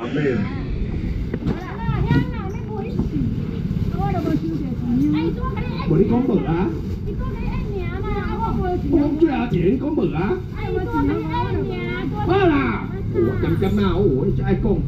咩？无你讲无啊？讲最后一个你讲无啊？好啦，我干嘛？我一直爱讲。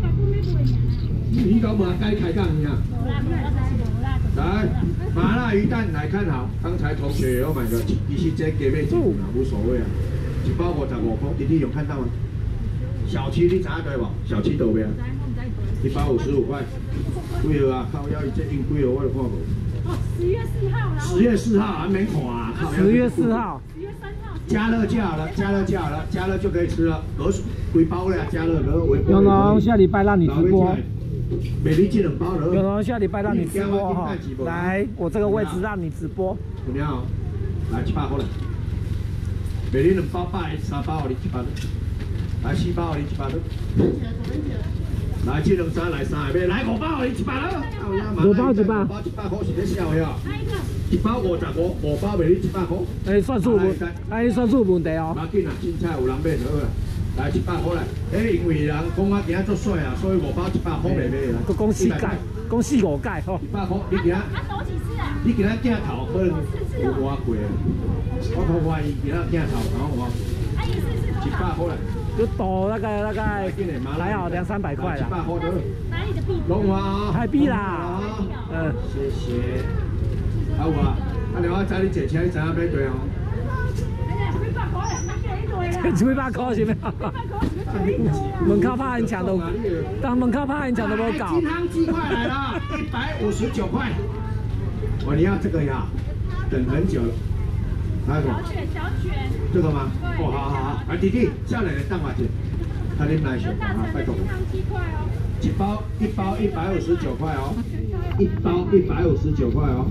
你讲无啊？该开讲呀。来，麻辣鱼蛋来看好，刚才同学也有买的，其实这给妹钱啦，无所谓啊。一包55块，你有看到吗？小七你知影对无？小七多边？一包55块，几号啊？靠腰，这印几号我都看无。10月4号还没看啊！10 月4号。 加热就好了，加热就好了，加热就可以吃了。几包了，加热了。 永龙下礼拜让你直播。 美丽这2包了。 永龙下礼拜让你直播哈。来，我这个位置让你直播。 怎么样？来700块了。美丽2包8，3包你700了。来4包你700了。来这2张来3个，来5包你700了。 5包100。 5包100块是在笑呀。1包55，5包卖你700块。 哎，算数问，哎，算数问题哦。 要紧啊，凊彩有人买好啦。来100块来，因为人讲我今仔足帅啊，所以5包100块卖啦。 佮讲4届，讲4、5届吼。 100块，你今仔你今仔镜头可能有偌贵啊。我头怀疑今仔镜头可能有100块来。 就抖大概还好200-300块啦。 100块的。哪里的币？龙华台币啦。 谢谢。啊有啊，啊另外载你坐车，你知影买对哦。100块是咩？ 门口怕人抢都，当门口怕人抢都无搞。 金汤鸡块来了，159块。哦，你要这个呀？等很久了。还有什么？小卷。这个吗？哦，好，啊弟弟，下来的蛋花姐，他恁来选啊，拜托。一包159块哦，一包159块哦。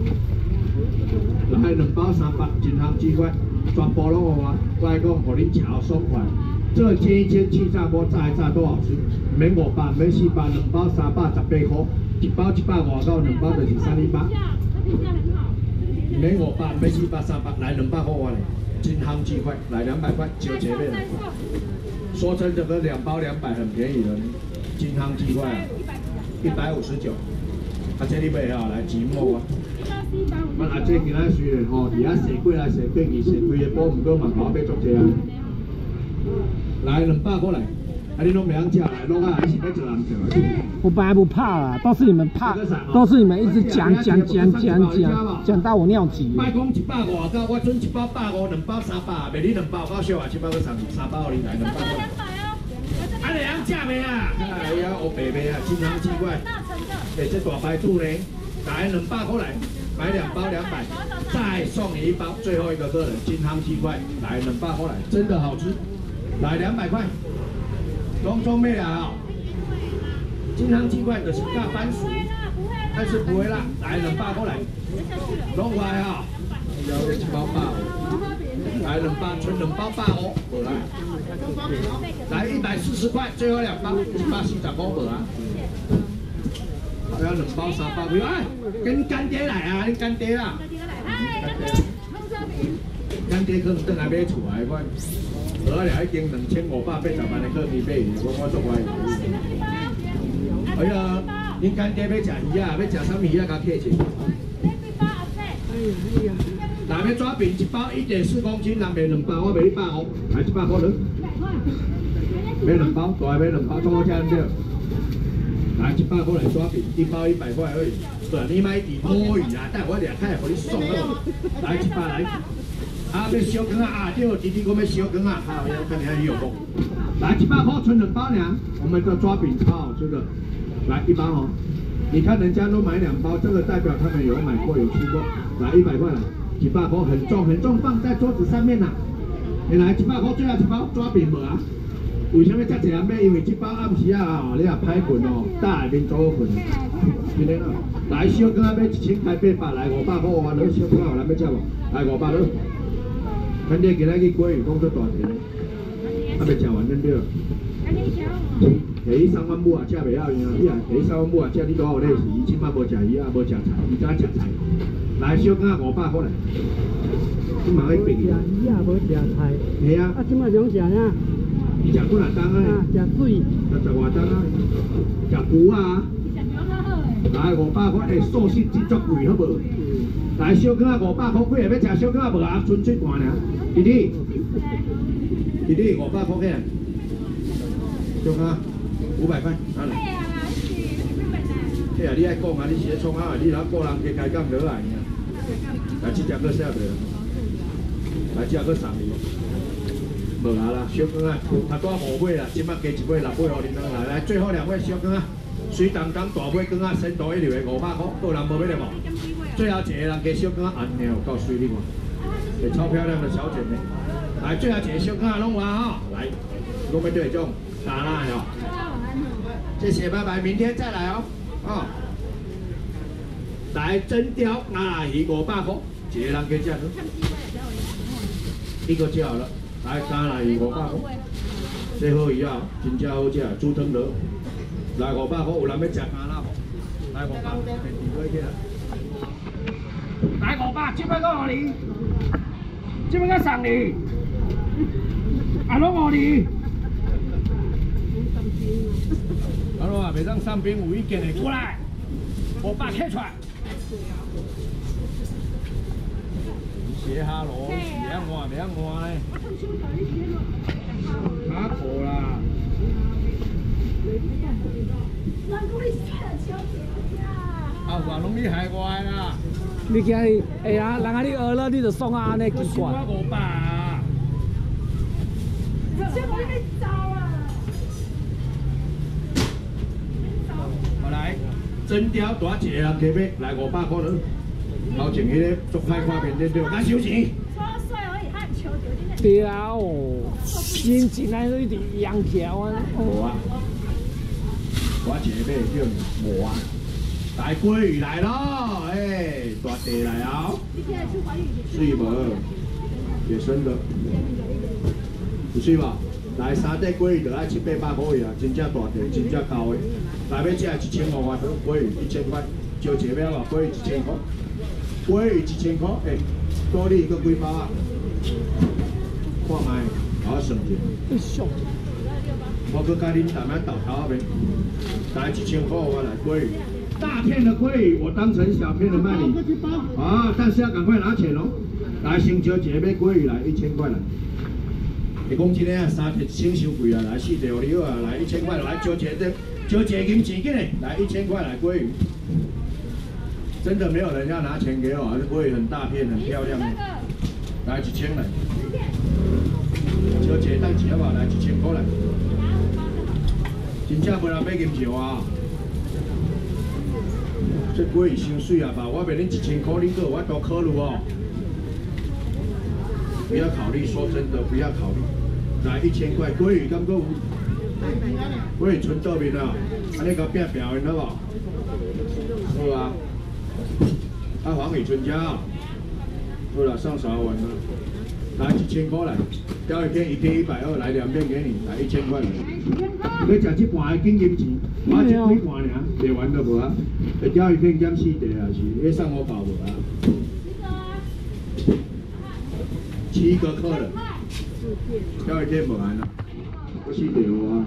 来2包300，金汤鸡块。全部拢有啊！我来讲，互恁吃好爽快。这煎一煎，气炸锅炸一炸都好吃。免500，免400，2包318块，一包100外到2包就是318。免500，免400，300，来200块我嘞。金汤鸡块来200块，就前面了。说真的，这个2包200很便宜了。金汤鸡块啊，159。啊，这你买啊，来钱某啊。我阿姐今仔虽然吼，伫遐踅过来踅过去，踅规个波，毋过嘛甲我买足济啊。来200块来，啊你拢袂晓食来，拢啊还是要做人做啊。 我本来不怕啦，都是你们怕，都是你们一直讲到我尿急。 卖讲100外到，我准1包150，2包300，卖你2包够少啊，7包个3包你来200块。啊你晓食袂啊？哎呀，黑白白啊，金汤鸡块。哎，这大牌子呢，来200块来。买2包200，再送你1包，最后一个客人金汤鸡块，来200块来，真的好吃，来200块，拢中咩啊？金汤鸡块就是大番薯，但是不会辣，来200块来，拢快啊！要1包8，来200，纯2包8哦，无啦，来140块，最后2包140块无啊。要2包3包，哎，跟干爹来啊！你干爹啦！干爹可能等下买厝啊，我蚵仔已经2580万的客米买，我做怀疑。哎呀，恁干爹要食鱼啊？要食啥物鱼啊？甲客气。来要抓饼，1包1.4公斤，人卖2包，我卖你150，来100块了。买2包，大买2包，中国价对。来100块来抓饼，1包100块而已。对，你买底摸鱼啊，但我2开，互你送了。来100来。啊，要烧羹啊！对，弟弟讲要烧羹啊，好，要看你还有不？来100块，纯2包粮。我们的抓饼超好吃的。来1包哦，你看人家都买2包，这个代表他们有买过有吃过。来100块来，100块很重很重，放在桌子上面啦。你来100块，最后1包抓饼无啊？为什么遮侪人买？因为1包暗时啊吼，你也歹困哦，大下面做好困。今天啊，来烧羹啊，买1000块800，来500块我了，烧羹啊，有人要吃无？来500了。咱这今仔日过鱼讲出大钱，还未吃完恁对。下3万母啊，吃袂晓赢，你啊下3万母啊，吃你多有利是，伊即摆无食鱼啊，无食菜，伊只食菜。来烧羹啊500块来，你嘛要变。食鱼啊，无食菜。系啊。啊，即摆想食呀？伊食几若当啊？食水。食外当啊， 食牛啊！来500块，诶，素食真足贵，好无？来小羹啊500块，几个要食小羹啊无啊？纯粹盘尔，弟弟500块起来，小羹500块，拿来。嘿啊，你爱讲啊，你是咧创啊，你若个人加开讲落来尔。来，这只个啥袂啦？来，这个送你。无啊啦，小羹啊，头拄5尾啦，即摆加一尾6尾，互恁两来。来，最后2尾小羹啊，水当当大尾羹啊，鲜度一流的500块，个人无要了无？最后一个人加小羹啊，安尼有够水你看，是超漂亮的小姐妹。来，最后一个小羹啊，弄完哈，来，我们对种打蜡哟。谢谢，拜拜，明天再来哦。哦，来真雕阿鱼500块，一个人加价呢？一个就好了。来加来鱼500块，这好鱼啊，真正好食，煮汤螺。来500块，有人要食加辣无？来500，电话起来。来500，这摆个互你，这摆个送你，啊，拢互你。好了啊，袂当上边有意见的过来，500起出来。写哈喽，袂晓换，袂晓换嘞。卡苦啦。啊，我拢你害我啦。 你今日哎呀，人家你饿了，你就送啊安尼奇怪。 我500啊。好来，真条大一个人加买，来500块了。头前迄个足歹看面对对，咱收钱。 对啊哦，新进来都一直养条啊。 无啊，我一个买叫无啊。来鲑鱼来咯，哎，大地来啊！水无？野生的，有水无？来3块鲑鱼就爱700-800块啊，真正大地，真正高的。来要食1500块，鲑鱼1000块，招一个要鲑鱼1000块，鲑鱼1000块，哎，多你个几包啊？看卖，好算者。我搁甲恁淡仔豆头那边，来1000块我来鲑鱼。大片的鲑鱼我当成小片的卖你，啊，但是要赶快拿钱哦。来，先招一个买鲑鱼来1000块来。你讲真个啊，3条1,000伤贵啊，来4条你好啊，来1000块来招一个银钱进来，来1000块来鲑鱼。真的没有人要拿钱给我，这鲑鱼很大片，很漂亮。来1000来，招一个等钱好不好？来1000块来。真正无人买银条啊！这鲑鱼伤水啊吧，我卖恁1000块，恁个有法度考虑哦。不要考虑，说真的，不要考虑。来1000块，鲑鱼敢够有？鲑鱼纯豆面啊，安尼甲变表演好不好？好啊。啊，黄鱼春家啊，好了，上3碗了。来1000块来，钓一片1片120，来2片给你，来1000块来。要食这盘的金银钱，我这几盘尔，卖完都无啊。会钓一片减4块啊，是，要送我包无啊？7个客人，钓一片无完了，我4块啊。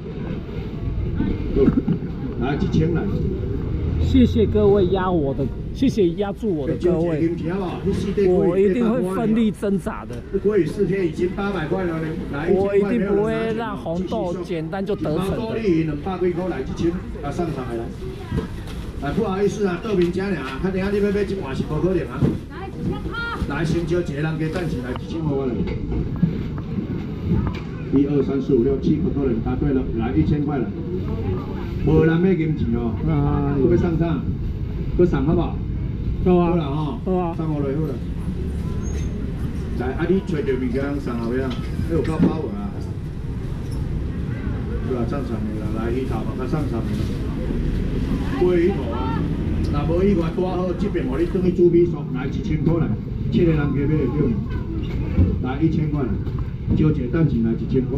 来1000来。 谢谢各位谢谢压住我的各位，我一定会奋力挣扎的。 鲑鱼4片已经800块了呢，来我一定不会让红豆简单就得逞的。 200几块来1000，啊上上来。来不好意思啊，豆皮加俩，看等下你要买一盘是无可能啊。来先招一个人加等起来1000块来。1、2、3、4、5、6、7个客人答对了，来1000块了。无人买金钱哦，要不上啥？要上好不好？ 好啊， 好啦吼， 好啊， 上好来好啦。来，啊你找着物件上后尾啊，有够包无啊？对啊，上上的啦，来鱼头嘛，较上上的。鲑鱼头啊，若无意外带好，这边互你转去煮米线，来1000块来，7个人加买会叫你。来1000块来，招一个等钱来1000块。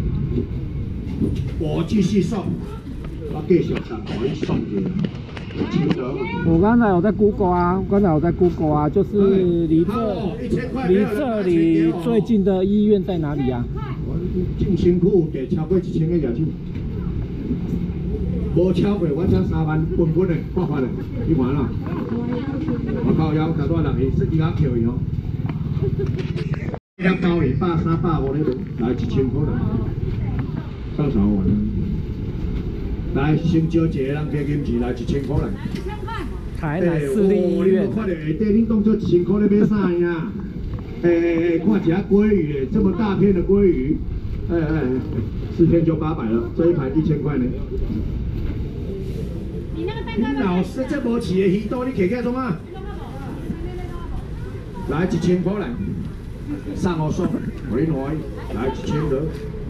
我继续送。我继续送，可以送给我刚才有在 Google 啊，就是离这里最近的医院在哪里啊？ 进辛苦给超过1000个牙签。 无超过我才3万分的，发发的，你看啦。我靠腰，头多人去，设计下票伊哦。两包100、350那种，来1000块来，上手完了。来，先招一个人加金钱来1000块来。 台南市立医院。 看到下底恁当做1000块咧买啥呀？看一下鲑鱼，这么大片的鲑鱼，4片就800了，这一盘1000块呢。你老师这无饲的鱼肚，你摕起来创啊？来1000块来，送我送，互你欢喜，来1000个。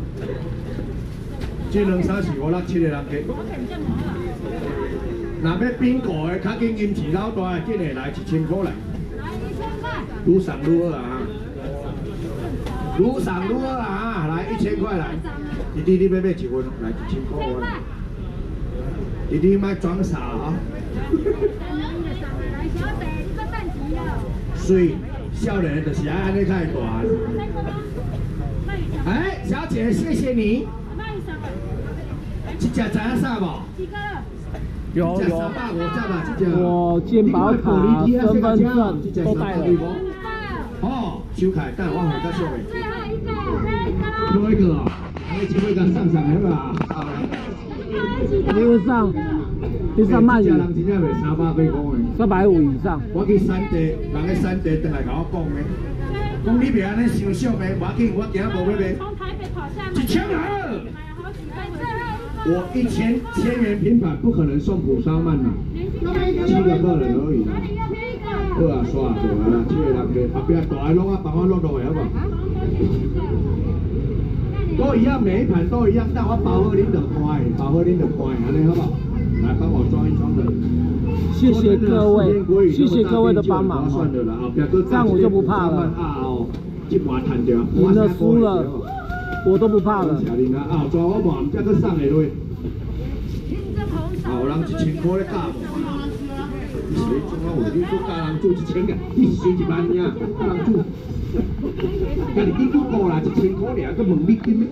这2、3、4、5、6、7个人给。若要冰果的，较紧银钱老大的，紧的来1000块来。愈送愈好啊！愈送愈好啊！来1000块来，弟弟你要买1份，来1000块我。弟弟莫装傻啊！水少年就是爱安尼太大。哎，小姐，谢谢你。这只知影啥无？ 有，我健保卡、身份证都带了。 哦，收起来，等我回家收的。最后一个啊，你只会甲上来吧？ 你上卖人真正袂300块讲的 ，350以上。 我去山地，人去山地，倒来甲我讲的，讲你别安尼想俗的，无要紧，我今仔无要卖。 从台北跑下 1000人。我1000元平板不可能送普沙曼呐，7个客人而已啦。好啊，刷啊，做啊啦，7个人嘅，后边大个落啊，帮我落落来好不好？都一样，每一盘都一样，但我包好恁就快，包好恁就快，安尼好不好？来帮我装一装的。 谢谢各位，谢谢各位的帮忙哦。这样我就不怕了。赢了输了，我都不怕了。 啊，抓我忙，再去送下落。啊，有人1000块咧加无？你谁中啊？我你做加人做1000个，你是1万呀？加人做，家己几个啦？1000块尔，佮问你点咩？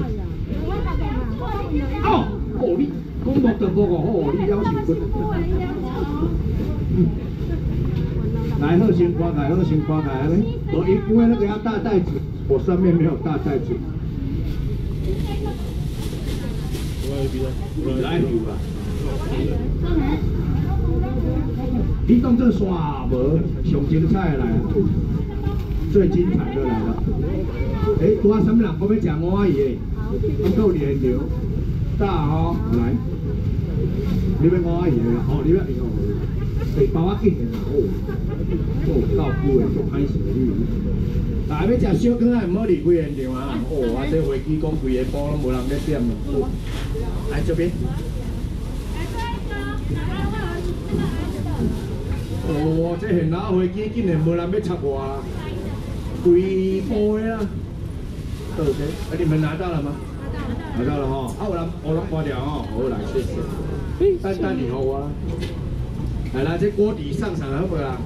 哦，你讲无就无哦，你要求分。来，好先刮开，好先刮开嘞。我因为那个要大袋子，我上面没有大袋子。来有啦。你当这刷无上精彩的来了，最精彩的来了。拄啊，什么人讲要食蚵仔鱼？我够连流，大哦，来，你要蚵仔鱼哦，你要哦，对，包啊紧的啦，到久的就歹势你。但要食小羹啊，唔好离开现场啊！啊这飞机讲规个波拢无人咧点咯。来这边。这现老飞机竟然无人要插我啊！规波的啊！对不对？你们拿到了吗？拿到了哈！有人我拢挂掉哦，好来谢谢。等你好啊！来，这锅底上好不啦？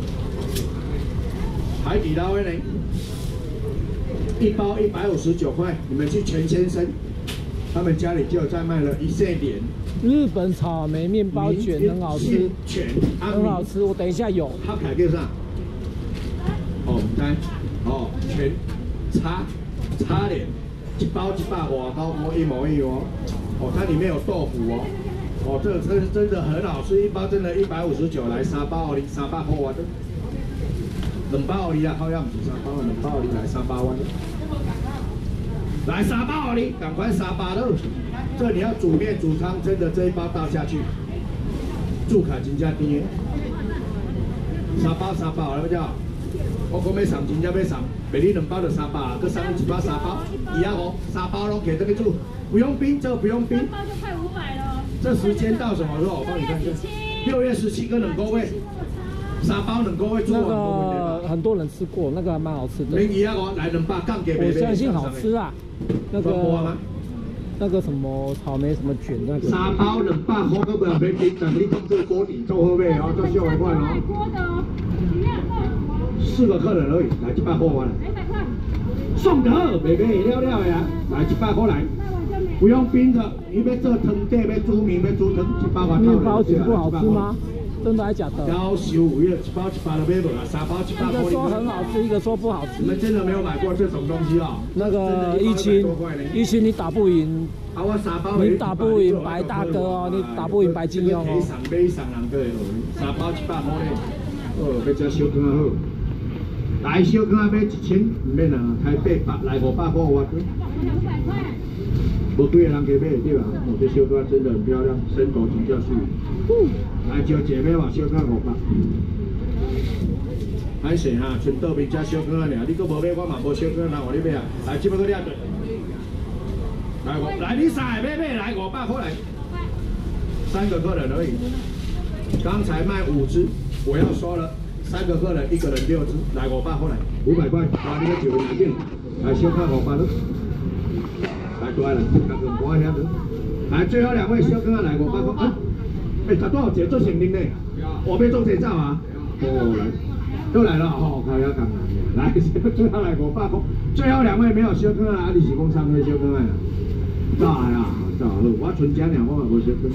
海底捞的呢？一包159块，你们去全先生，他们家里就有在卖了1线点。 日本草莓面包卷很好吃，很好吃。我等一下有。 它牌叫啥？哦，唔知。哦，全擦脸，1包120块，一模一样哦。哦，它里面有豆腐哦。哦，这个真的很好吃，一包真的159，来3包哦，300块啊，2包哦，啊，好像唔是3包，2包哦，来300万。来3包哦，赶快300了。这你要煮面煮汤，真的这一包倒下去，煮卡真正甜。3包好了不叫？我讲要送真正要送，卖你2包就300，佮送你1包3包，250，3包拢给这个煮，不用冰，这不用冰。3包就快500了。这时间到什么时候？我帮你看看。6月17跟2个月，3包2个月做完。 那个很多人吃过，那个还蛮好吃的。 没250来2包，降给我相信好吃啊。那个什么草莓什么卷那个 ，3包200块，都不要别平等，你当这个锅底做好未哦？做小碗款哦。4个客人而已，来100块完了。送的，袂袂了的呀，来100块来，不用冰的，你要做汤底，要煮面，要煮汤，1包外。 面包裙不好吃吗？真的还假的？ 要15月1包100都买不了，3包100。 一个说很好吃，一个说不好吃。 你们真的没有买过这种东西啊？ 那个一清你打不赢。啊，我3包你打不赢白大哥哦，你打不赢白金庸哦。 买人个，3包100块嘞。哦，要吃小羹好。来小羹买1000，唔免啦，台北来500块我。无几个人去买对吧？哦，这小羹真的很漂亮，生狗真叫水。来招姐妹话小羹500。歹势哈，剩倒面只小羹尔，你搁无买，我嘛无小羹，人互你买啊。来，这要搁抓对。来，你3个买来500块来，3个客人而已。刚才卖5只，我要说了，3个客人，1个人6只，来500块来，500块，哇，你个就拿定，来小羹500了。来过来，刚刚我遐了。来，最后2位小羹来500块。他多少钱做成功呢？我被做贼照啊！哦，来，又来了，哦，靠，要干嘛？来，最后来500块。最后2位没有小羹啊，你是讲3位小羹啊？早啊，早好，我存家2我嘛无小羹。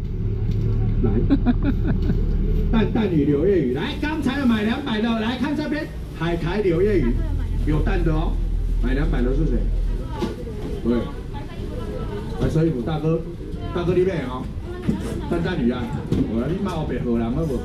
来，蛋鱼柳叶鱼，来，刚才有买200的，来看这边，海苔柳叶鱼，有蛋的哦。买200的是谁？对，白色衣服大哥，大哥你买哦。蛋鱼啊，我你妈后白荷人好无？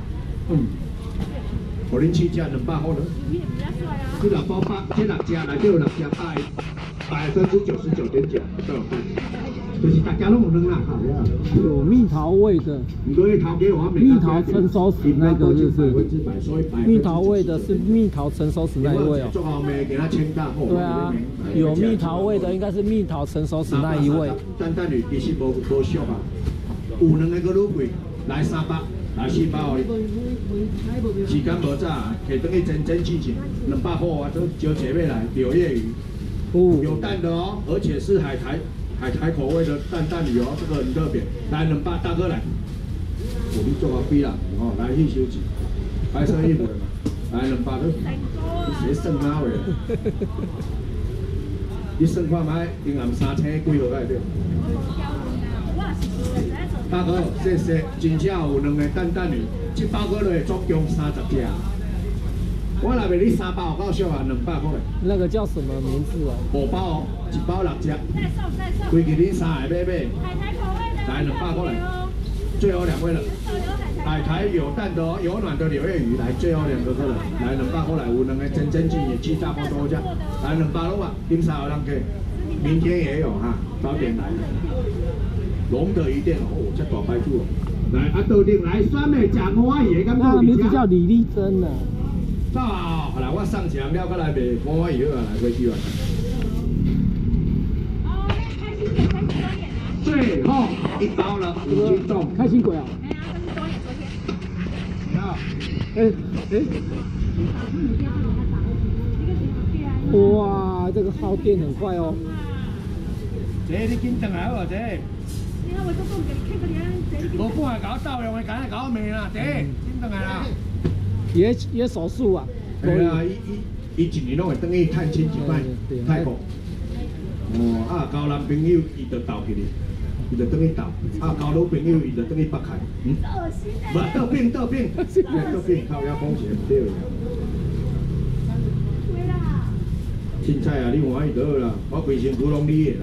互恁试食200块了。这6包这6只内底有6只8分之99.9，就是大家拢有2啦，好呀。 有蜜桃味的，蜜桃成熟时那个就是，蜜桃味的是蜜桃成熟时那一味哦。对啊，有蜜桃味的应该是蜜桃成熟时那一味。 蛋鱼其实无俗啊。有2个搁愈贵，来300，来4包而已。时间无早，摕转去蒸气前，200块我都招姐妹来，柳叶鱼，有蛋的哦，而且是海苔口味的蛋鱼哦，这个很特别。来200，大哥来，我你做好飞啦，哦，来去收钱，白色衣服的嘛，来200都，你谁算哪位？你算看卖，银行3千几落来对。大哥，谢谢，真正有2个蛋鱼，1包过来总共30只。我那边你3包够少啊，200块。 那个叫什么名字哦 ？5包哦，1包6只。规矩恁3个买。来200块来。最后2位了。海苔有蛋的哦，有卵的柳叶鱼，来最后2个客人，来200块来，有2个真进也7大包多只，来200了哇，恁3个人给，明天也有哈，早点来。龙德鱼店哦，这大牌子哦。来，啊，倒顶来，酸梅吃5碗鱼，敢那个名字叫李丽珍呢。 走啊！好啦，我上墙了，再来卖5碗鱼啊，来回去玩。哦，开心点，开心多点啊！最后1包了，5斤重， 开心鬼啊！ 你好， 哇，这个耗电很快哦。 姐，你紧转来好无，姐？无半个搞斗用的，今日搞命啦，姐，紧转来啦。 也手术啊？ 对啊，伊1年拢会等去探亲一摆，泰国。哦，啊，交男朋友伊就斗起哩，伊就等去斗；啊，交女朋友伊就等去北开。恶心的。不，倒变，靠遐风险唔对啦。凊彩啊，你欢喜就好啦，我规身躯拢你的啦。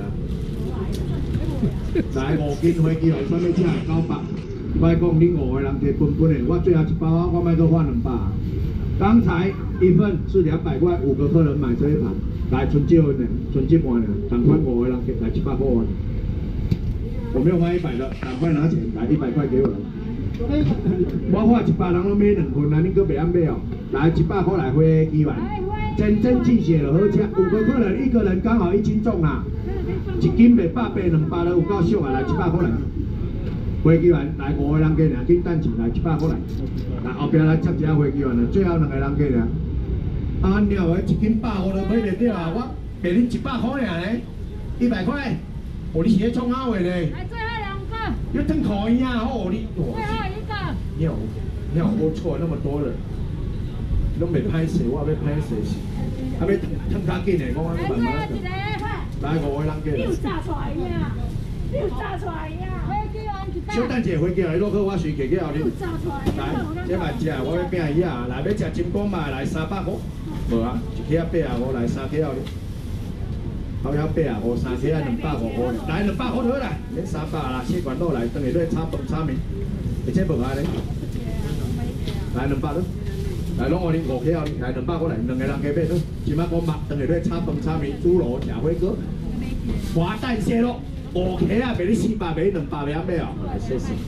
来5斤飞机来，啥物只900？我讲恁5个人摕分的，我最后1包啊，我卖搁换200。刚才1份是200块，5个客人买这一盘，来存少呢，存1半呢，赶快5个人给来700块。我没有换100的，赶快拿钱来100块给我。我换100人都买2份啊，恁搁袂晓买哦。来100块来飞机丸，真气血就好吃，5个客人1个人刚好1斤重啦。1斤袂100杯200了，有够俗啊！来100块来，飞机丸来5个人给2斤蛋钱来100块来，来后边来接一下飞机丸了，最后2个人给俩。啊，鸟的1斤150都买袂到啊！我给恁100块尔嘞，100块，哦，你是咧创啥话嘞？来最后2个。要吞口音啊！哦，你。最后1个。你好，我错那么多人，拢袂歹势，我要歹势是，还要吞较紧的，我慢慢。来5个人给。你有炸出来呀？飞机丸100 小等者回家来落去，我随寄去后日。来，这嘛食，我要饼鱼啊，来要食金光嘛，来300块。无啊，一克85来3克后日。好晓85，3克啊250块，来200块好啦，免300啦，谢管路来，等下咧炒饭炒面，而且无啊咧。来200咯，来拢我哩5克后日，来200块来，2个人加买咯。即摆我麻，等下咧炒饭炒面，猪肉吃火锅，滑蛋蟹肉。5克啊，卖你400，卖你200，袂晓买哦。来谢谢。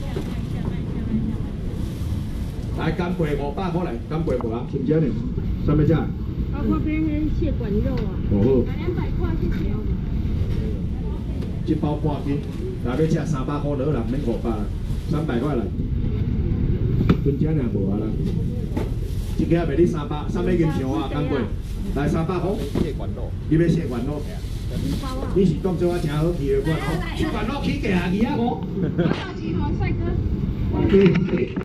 来干贝500块来，干贝无啊，新鲜的，啥物只？ 啊，我边迄蟹管肉啊。 哦好。 200块谢谢。 一包半斤，来要吃300块落啦，免500啦，300块来。新鲜的无啊啦。一克卖你300斤上啊，干贝，来300块。蟹管肉。你要蟹管肉？你是当做我真好吃的，我蟹管肉起价2啊5。 帅哥。